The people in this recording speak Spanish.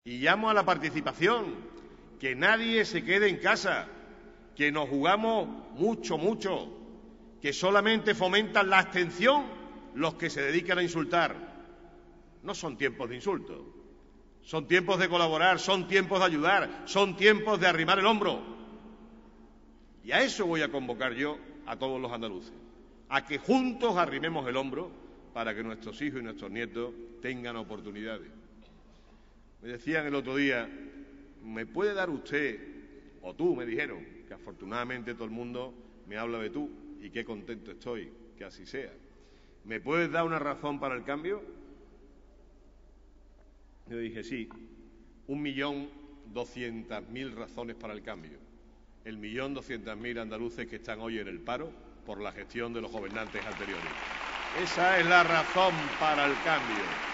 Y llamo a la participación, que nadie se quede en casa, que nos jugamos mucho, mucho, que solamente fomentan la abstención los que se dedican a insultar. No son tiempos de insulto, son tiempos de colaborar, son tiempos de ayudar, son tiempos de arrimar el hombro. Y a eso voy a convocar yo a todos los andaluces, a que juntos arrimemos el hombro para que nuestros hijos y nuestros nietos tengan oportunidades. Me decían el otro día, ¿me puede dar usted, o tú, me dijeron, que afortunadamente todo el mundo me habla de tú, y qué contento estoy que así sea? ¿Me puedes dar una razón para el cambio? Yo dije, sí, 1.200.000 razones para el cambio. El 1.200.000 andaluces que están hoy en el paro por la gestión de los gobernantes anteriores. Esa es la razón para el cambio.